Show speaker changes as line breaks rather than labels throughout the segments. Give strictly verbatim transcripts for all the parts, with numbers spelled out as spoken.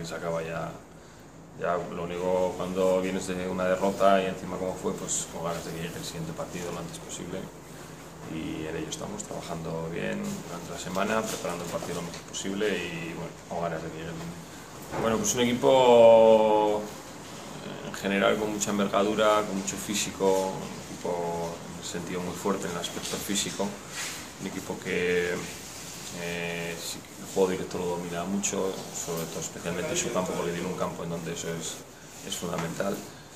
se acaba ya. Ya lo único, cuando vienes de una derrota y encima como fue, pues con ganas de que llegue el siguiente partido lo antes posible. Y en ello estamos trabajando bien durante la semana, preparando el partido lo mejor posible y bueno, con ganas de que llegue. Bueno, pues un equipo en general con mucha envergadura, con mucho físico, un equipo en el sentido muy fuerte en el aspecto físico, un equipo que eh, sí, el juego directo lo domina mucho, sobre todo especialmente en su campo, porque tiene un campo en donde eso es, es fundamental.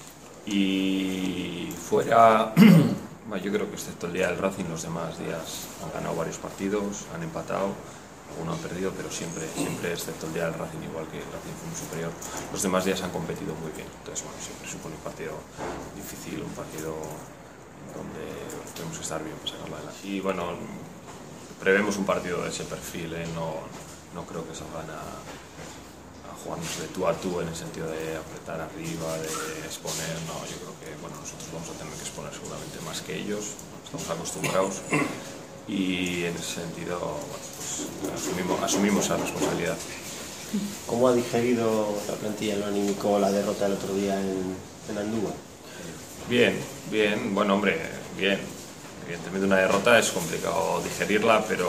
Y fuera, bueno, yo creo que excepto el día del Racing, los demás días han ganado varios partidos, han empatado, algunos han perdido, pero siempre, siempre excepto el día del Racing, igual que el Racing fue muy superior, los demás días han competido muy bien. Entonces, bueno, siempre supone un partido difícil, un partido donde tenemos que estar bien para sacarlo adelante. Y bueno, prevemos un partido de ese perfil, ¿eh? no, no creo que salgan a, a jugarnos de tú a tú en el sentido de apretar arriba, de exponer, no, yo creo que bueno, nosotros vamos a tener que exponer seguramente más que ellos, estamos acostumbrados y en ese sentido bueno, pues, asumimos, asumimos esa responsabilidad.
¿Cómo ha digerido la plantilla en lo anímico la derrota del otro día en, en Andújar?
Bien, bien, bueno hombre, bien. Evidentemente una derrota es complicado digerirla, pero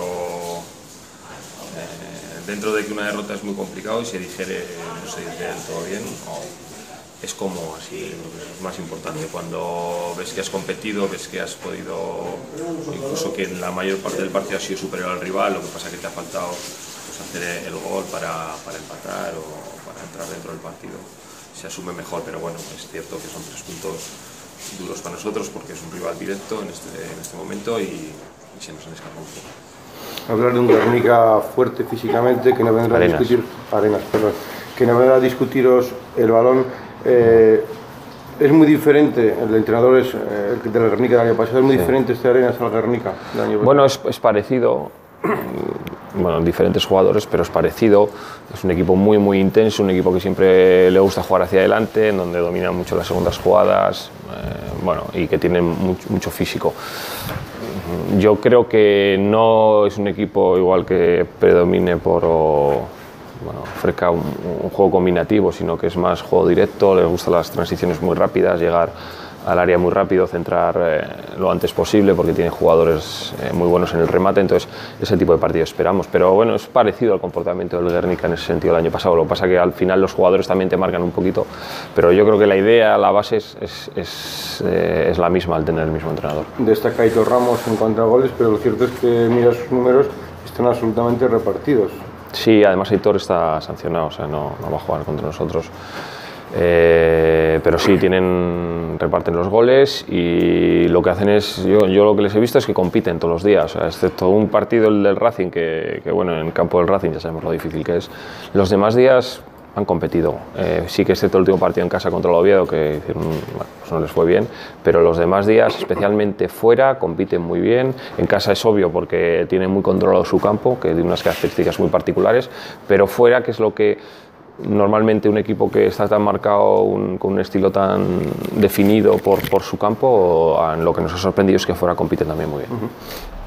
eh, dentro de que una derrota es muy complicado y se digiere, no se digiere del todo bien, no, es como así, es más importante cuando ves que has competido, ves que has podido, incluso que en la mayor parte del partido has sido superior al rival, lo que pasa es que te ha faltado pues, hacer el gol para, para empatar o para entrar dentro del partido, se asume mejor, pero bueno, es cierto que son tres puntos duros para nosotros porque es un rival directo en este, en este momento y, y se nos han escapado un poco.
Hablar de un Guernica fuerte físicamente, que no vendrá
Arenas.
a discutir Arenas, perdón, que no vendrá a discutiros el balón. Eh, es muy diferente, el entrenador es eh, el del Guernica del año pasado, es muy sí. diferente este Arenas al Guernica del año pasado.
Bueno, es, es parecido. Bueno, diferentes jugadores, pero es parecido. Es un equipo muy muy intenso, un equipo que siempre le gusta jugar hacia adelante, en donde domina mucho las segundas jugadas, eh, bueno, y que tiene mucho, mucho físico. Yo creo que no es un equipo igual que predomine por o, bueno, ofrezca un, un juego combinativo, sino que es más juego directo, le gustan las transiciones muy rápidas, llegar al área muy rápido, centrar eh, lo antes posible porque tiene jugadores eh, muy buenos en el remate, entonces ese tipo de partido esperamos, pero bueno, es parecido al comportamiento del Guernica en ese sentido el año pasado, lo que pasa que al final los jugadores también te marcan un poquito, pero yo creo que la idea, la base es, es, es, eh, es la misma al tener el mismo entrenador.
Destaca Aitor Ramos en cuanto a goles, pero lo cierto es que mira sus números, están absolutamente repartidos.
Sí, además Aitor está sancionado, o sea, no, no va a jugar contra nosotros. Eh, pero sí, tienen, reparten los goles y lo que hacen es, yo, yo lo que les he visto es que compiten todos los días, o sea, excepto un partido el del Racing, que, que bueno, en el campo del Racing ya sabemos lo difícil que es, los demás días han competido, eh, sí que excepto el último partido en casa contra el Oviedo, que bueno, pues no les fue bien, pero los demás días, especialmente fuera, compiten muy bien, en casa es obvio porque tienen muy controlado su campo, que tiene unas características muy particulares, pero fuera, que es lo que normalmente un equipo que está tan marcado, un, con un estilo tan definido por, por su campo, en lo que nos ha sorprendido es que fuera compiten también muy bien. Uh-huh.